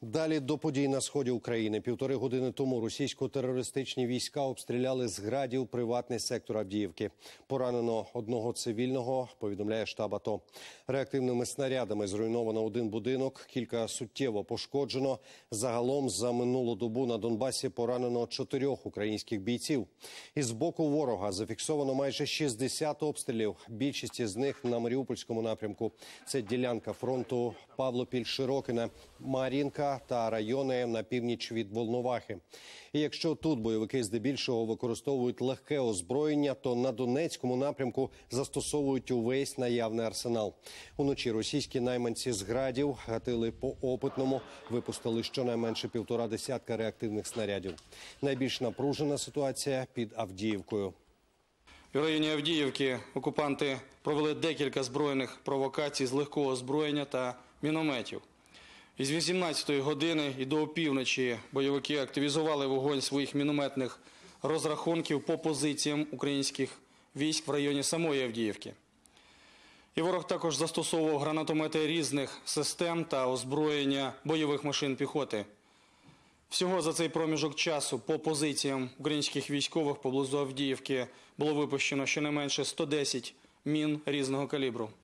Далі до подій на сході України. 1,5 години тому російсько-терористичні війська обстріляли з градів приватний сектор Авдіївки. Поранено одного цивільного, повідомляє штаб АТО. Реактивними снарядами зруйновано один будинок, кілька суттєво пошкоджено. Загалом за минулу добу на Донбасі поранено 4 українських бійців. Із боку ворога зафіксовано майже 60 обстрілів. Більшість із них на Маріупольському напрямку. Це ділянка фронту Павлопіль-Широкине, Мар'їнка та райони на північ від Волновахи. І якщо тут бойовики здебільшого використовують легке озброєння, то на Донецькому напрямку застосовують увесь наявний арсенал. Уночі російські найманці з градів гатили по Опитному, випустили щонайменше 1,5 десятка реактивних снарядів. Найбільш напружена ситуація під Авдіївкою. В районі Авдіївки окупанти провели декілька збройних провокацій з легкого озброєння та мінометів. Із 18-ї години і до опівночі бойовики активізували вогонь своїх мінометних розрахунків по позиціям українських військ в районі самої Авдіївки. І ворог також застосовував гранатомети різних систем та озброєння бойових машин піхоти. Всього за цей проміжок часу по позиціям українських військових поблизу Авдіївки було випущено щонайменше 110 мін різного калібру.